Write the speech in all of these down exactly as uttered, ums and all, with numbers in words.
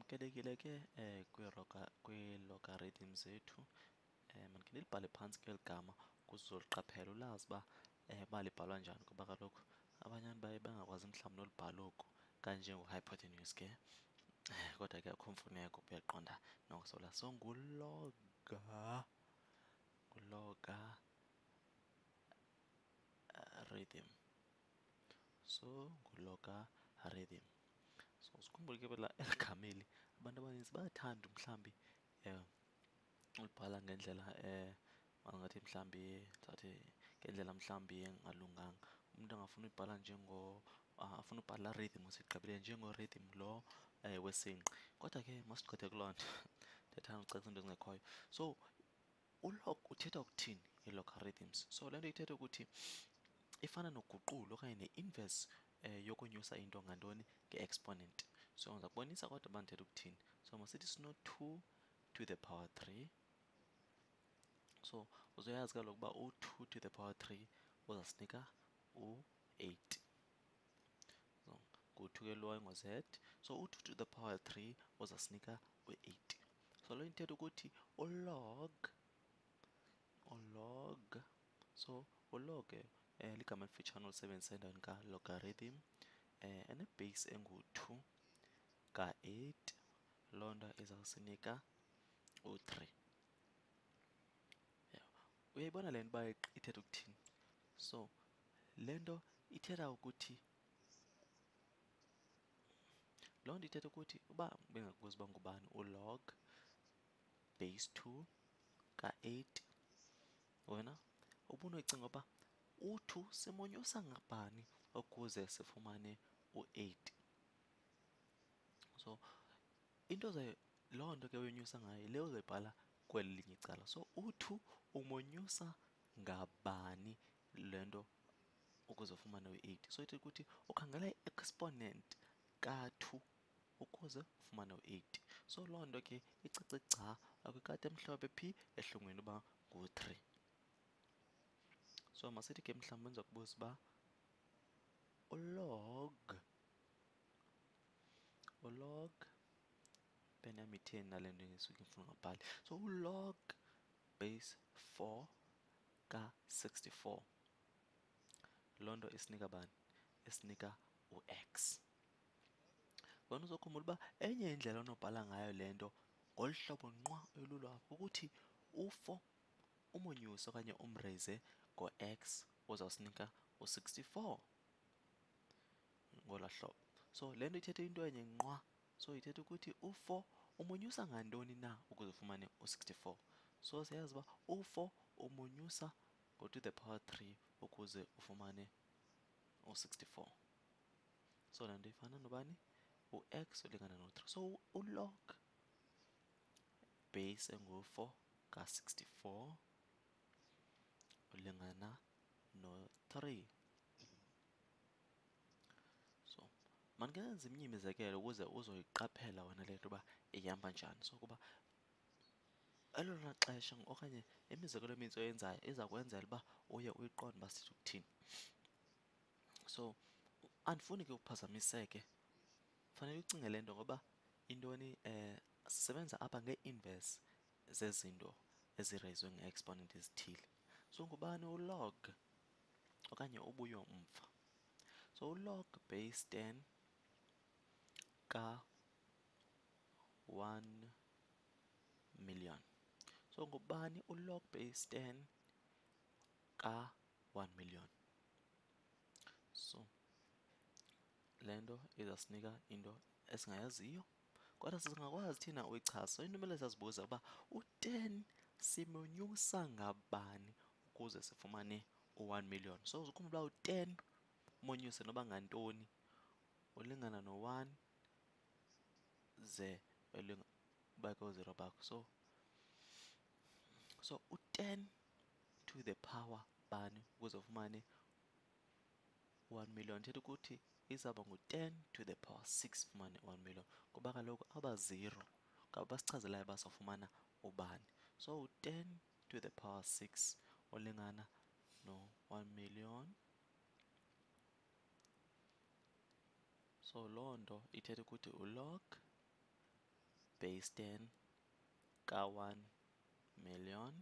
Yamkelekile ke eh kwi-logarithm zethu. Eh mandikhe ndilibhale phantsi ke eli gama ukuze uzoliqaphela ulazi uba eh uba libhalwa njani, kuba kaloku abanye abantu baye bangakwazi mhlawumbi nolibhala oku kanjengo-hypotenuse ke. Kodwa ke akho mfuneko, uyaqonda noko sola. So nguloga, nguloga rhythm. So ngulogarithm. So sikhumbule ke la eli gama eli abantu abaninzi bayathanda mhlawumbi um ulibhala ngendlela eh mangathi mhlawumbi ndizawuthi ngendlela mhlawumbi engalunganga. Umntu angafuna uyibhala njengo afuna ubhala rhythm usigqibile njengo-rhythm lo eh wesingqi. Kodwa ke masigqithe kuloo nto ndiyathanda ucacisa into ezingekhoyo. So ulog uthetha ukuthini i-logarithms? So le nto ithetha ukuthi ifana noguqulo okanye ne-inverse eh yokonyusa into ngantoni nge-exponent. So ndiza kubonisa kodwa uba ndithetha ukuthini. So masithi sino-two to the power three. So uzoyazi kaloku uba u-two to the power three uzasinika u-eight. So ngu-two ke lo engu-Z. So u-two to the power three uzasinika u-eight. So loo ithetha ukuthi ulog, ulog, so ulog ke eh ligama elifitshane olisebenzisa endaweni ka-logarithm eh ene-base engu-two ka-eight. Loo nto izawusinika u-three. Uyayibona le nto uba ithetha ukuthini? So le nto ithetha ukuthi, loo nto ithetha ukuthi uba bengakubuza uba ngubani ulog base two ka-eight, wena ubunoyicinga uba u-two simonyusa ngabani ukuze sifumane u-eight. So into loo nto ke uyonyusa ngayo yile uzoyibhala kweli linye icala. So u-two umonyusa ngabani le nto ukuze ufumane u-eight. So ithetha ukuthi ukhangela i-exponent ka-two ukuze ufumane u-eight. So loo nto ke icace gca akwikati emhlophe phi ehlungwini uba ngu-three. So masithi ke mhlawumbi benza kubuza uba ulog, ulog, pen yam itheni nale nto isuke ifuna ungabhali. So ulog base four ka-sixty-four, loo nto isinika bani? Isinika u-x. Wena uzokhumbula uba enye indlela onobhala ngayo le nto ngolu hlobo nqwa elula apha ukuthi u-four umonyuse okanye umreyise ngo-x uzawusinika u-sixty-four ngolaa hlobo. So le nto ithetha into enye nqwa. So ithetha ukuthi u-four umonyusa ngantoni na ukuze ufumane u-sixty-four. So siyazi uba u-four umonyusa ngo-to the power three ukuze ufumane u-sixty-four. So le nto ifana nobani? U-x ulingana no-three. So ulog base engu-four ka-sixty-four ulingana no-three. So mandingenza eminye imizekelo ukuze uzoyiqaphela wena le nto uba ihamba njani. So kuba elona xesha okanye imizekelo eminintsi oyenzayo iza kwenzela uba uye uyiqonde uba sithetha ukuthini. So andifuni ke uphazamiseke, fanele ucinge le nto ngoba intoni eh sisebenza apha ngee-inverse zezinto ezireyizwe nge-exponent ezithile. So ngubani ulog okanye ubuyo umva? So ulog base ten ka-one million. So ngubani ulog base ten ka-one million? So le nto izawusinika into esingayaziyo kodwa singakwazi thina uyichaza. So into emele siyazibuza uba u-ten simonyusa ngabani ukuze sifumane u-one million. So uzokhumbula uba u-ten umonyuse noba ngantoni ulingana no-one ze ubeke ooziro bakho. So so u-ten to the power bani ukuze ufumane u-one million. Ithetha ukuthi izawuba ngu-ten to the power six ufumane u-one million kuba kaloku aba ziro ngabo basichazelayo uba sawufumana ubani. So u-ten to the power six ulingana no-one million. So loo nto ithetha ukuthi ulog base ten ka one million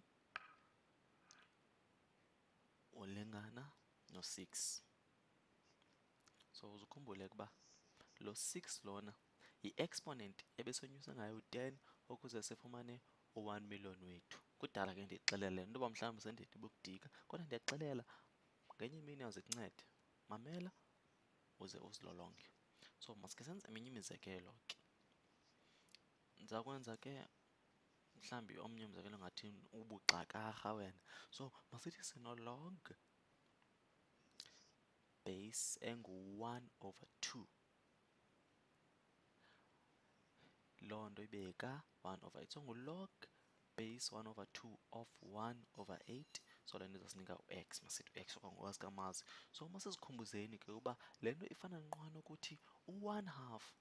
ulingana no six. So uzukhumbule ukuba lo six lona yi-exponent ebesonyusa ngayo u-ten ukuze sifumane u-one million wethu. Kudala ke ndixelele into yoba mhlawumbi sendithi bukudika, kodwa ndiyakuxelela ngenye imini iyawuze mamela uze uzilolonge. So masike senze eminye imizekelo ke. Ndiza kwenza ke mhlawumbi omnye umzekelo ngathi ubuxakarha wena. So masithi sino-log base engu-one over two. Loo nto ibe ka one over eight. So ngu-log base one over two of one over eight. So le nto izasinika u-x, masithi u-x okwangoku sikamazi. So masizikhumbuzeni ke uba le nto ifana nqwa nokuthi u-one half,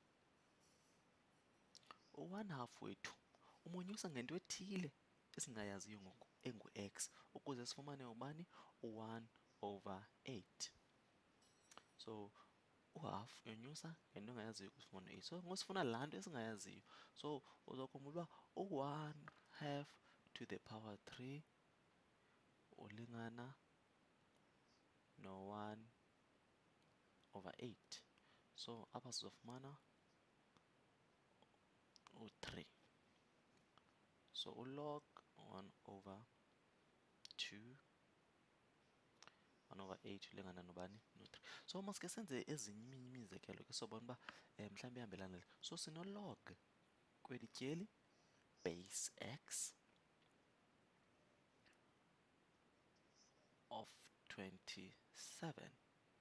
u-one half wethu umonyusa ngento ethile esingayaziyo ngoku engu-x ukuze sifumane ubani? u-one over eight. So u-half uyonyusa ngento ongayaziyo kusifuna eight. So ngosifuna laa nto esingayaziyo, so uzawukhumbula uba u-one half to the power three ulingana no-one over eight. So apha sizofumana u-three. So u-log one over two, one over eight ulingana nobani? No-three. So masike senze ezinye iminye imizekelo ke sobona uba um, mhlawumbi ihambelana le. So sino-log kweli tyeli base x of twenty-seven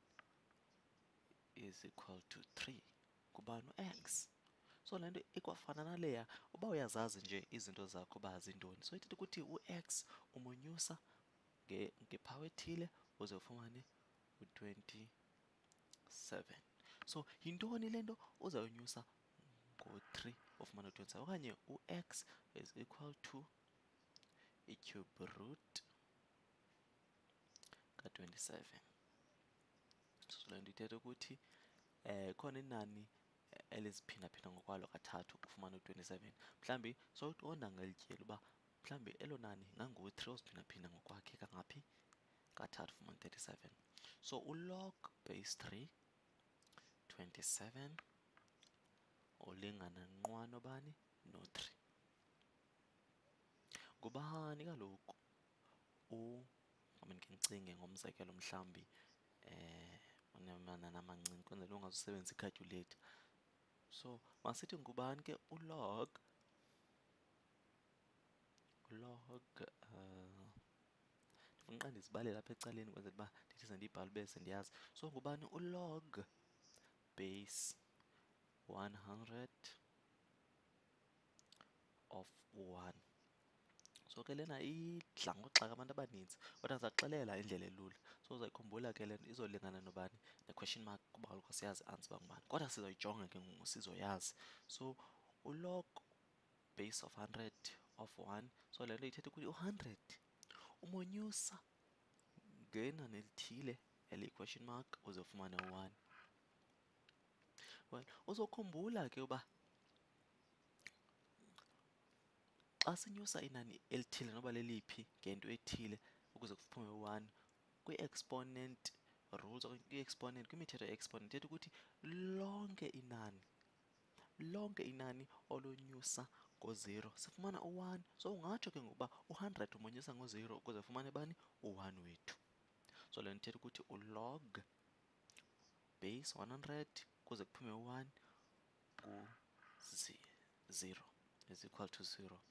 is equal to three. Kubani? U-x. So le nto ikwafana naleya uba uyazazi nje izinto zakho uba zintoni. So ithetha ukuthi u-x umonyusa ngephawu ethile uze ufumane u-twenty-seven. So yintoni le nto uzawunyusa ngo-three ufumane u-twenty-seven? Okanye u-x is equal to i-cube root ka-twenty-seven. So le nto ithetha ukuthi um khona inani eliziphindaphinda ngokwalo kathathu ufumane u-twenty-seven. Mhlawumbi sowuqonda ngeli tyeli uba mhlawumbi elo nani ingangu-three oziphindaphinda ngokwakhe kangaphi? Kathathu ufumane thirty-seven. So u-log base three, twenty-seven ulingana nqwa nobani? No-three. Ngubani kaloku u amen ke ndicinge ngomzekelo mhlawumbi um onamanani amancinci kwenzela ungazusebenzisa i-calculator. So masithi ngubani ke u-log u-log uh, ndifuna uqala ndizibalele apha ecaleni kwenzela uba ndithi sendiyibhala ube sendiyazi. So ngubani u-log base one hundred of one. So ke lena idla ngokuxaka abantu abaninzi, kodwa ndizakuxelela indlela elula. So uzayikhumbula ke le nto izolingana nobani? Ne-question mark kuba kaloku siyazi i-answer uba ngubani. Kodwa sizawuyijonga ke ngoku sizoyazi. So u-log base of one hundred of one. So le nto ithetha ukuthi u-hundred umonyusa ngenani elithile eliyi-question mark uze ufumane u-one. Well, uzokhumbula ke uba xa sinyusa inani elithile noba leliphi ngento ethile ukuze kuphume u-one, kwi-exponent rules okanye kwi-exponent, kwimithetho ye-exponent ithetha ukuthi lonke inani, lonke inani olonyusa ngo-zero sifumana u-one. So ungatsho ke ngokuba u-hundred umonyusa ngo-zero ukuze ufumane bani? U-one wethu. So le nto ithetha ukuthi u-log base one hundred kuze kuphume u-one ngu-zero is equal to zero.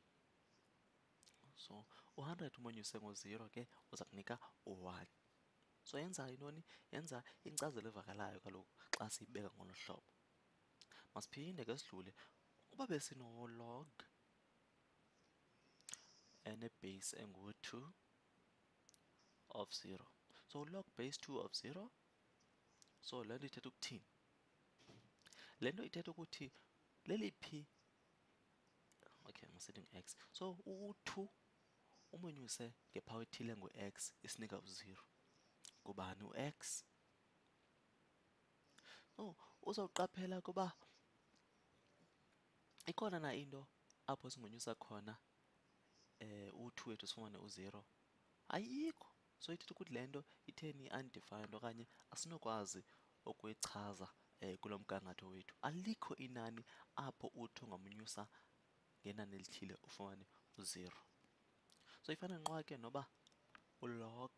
So u-hundred umonyuse ngo-zero ke uza kunika u-one. So yenza intoni? Yenza inkcazelo evakalayo kaloku xa siyibeka ngolo hlobo. Masiphinde ke sidlule. Uba besino-log enebase engu-two of zero. So log base two of zero. So le nto ithetha ukuthini? Le nto ithetha ukuthi leliphi, okay masithi ngu-x. So u-two umonyuse ngephawu ethile ngu-x isinika u-zero. Ngubani u-x? So uzawuqaphela ukuba ikhona na into apho singonyusa khona eh u-two wethu sifumane u-zero? Ayikho. So ithetha ukuthi le nto itheni i-undefined okanye asinokwazi ukuyichaza eh, kulo mgangatho wethu. Alikho inani apho uthi ungamnyusa ngenani elithile ufumane u-zero. So ifana nqwa ke noba u-log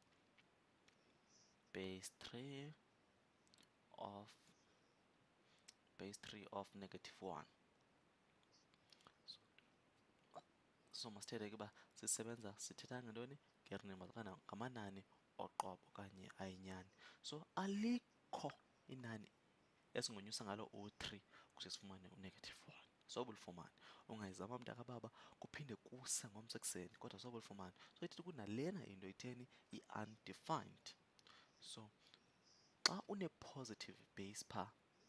base three of base three of negative one. So, so masithethe ke uba sisebenza sithetha ngantoni? Nge-real numbers okanye ngamanani oqobo okanye ayinyani. So alikho inani esingonyusa ngalo u-three ukuze sifumane u-negative one. Sobe ulifumane. Ungayizama mntakababa kuphinde kuse ngomso ekuseni kodwa sobe ulifumane. So ithetha ukuthi nalena into itheni? I-undefined. So xa une-positive base phaa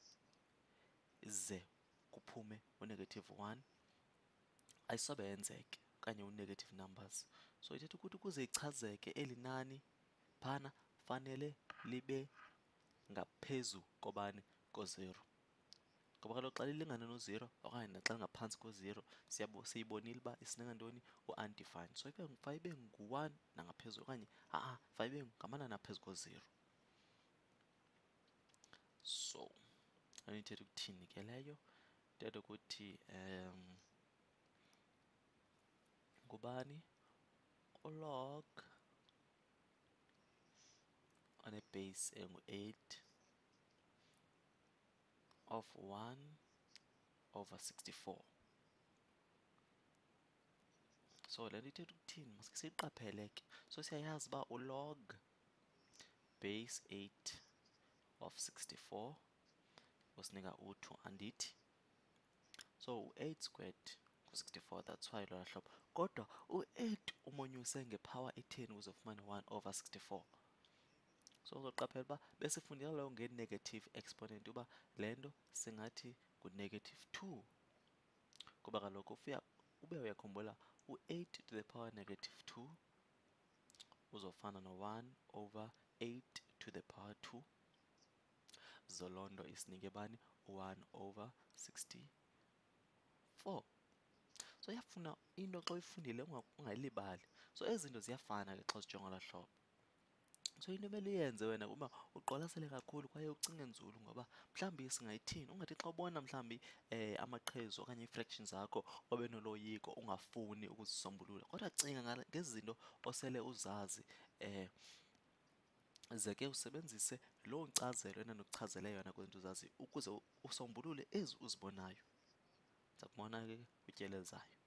ze kuphume u-negative one ayisobe yenzeke okanye u-negative numbers. So ithetha ukuthi ukuze ichazeke eli nani phana fanele libe ngaphezu kobani? Ko-zero. Ngoba kaloku xa lilingana no-zero okanye naxa lingaphantsi ko-zero siyibonile uba isinika ntoni? U-undefined. So fayibe ngu-one nangaphezulu okanye ha-a fayibe ngamanani aphezu ko-zero. So loo nto ithetha ukuthini ke leyo? Ithetha ukuthi um ngubani u-log one-base engu-eight of one over sixty-four. So le nto ithetha ukuthini? Maske siyiqaphele ke. So siyayazi uba u-log base eight of sixty-four usinika u-two andithi? So u-eight squared ngu-sixty-four, that's why lolaa hlobo. Kodwa u-eight umonyuse ngepower etheni ukuze ufumane one over sixty-four? So uzoqaphela uba besifundile kaloku nge-negative exponent uba le nto singathi ngu-negative two. Kuba kaloku ufika ube uyakhumbula u-eight to the power negative two uzofana no-one over eight to the power two. So loo nto isinike bani? one over sixty-four. So iyafuna into xa uyifundile ungayilibali. So ezi zinto ziyafana ke xa uzijonga ngolaa hlobo. So into emele uyenze wena kuba uqwalasele kakhulu kwaye ucinge nzulu ngoba mhlawumbi singayithini. Ungathi xa ubona mhlawumbi eh, amaqhezu okanye ii-fractions zakho obe noloyiko ungafuni ukuzisombulula. Kodwa cinga ngezi zinto osele uzazi eh, ze ke usebenzise loo nkcazelo endandikuchazele yona kwezi zinto uzaziyo ukuze usombulule ezi uzibonayo. Ndiza kubona ke kwityeli elizayo.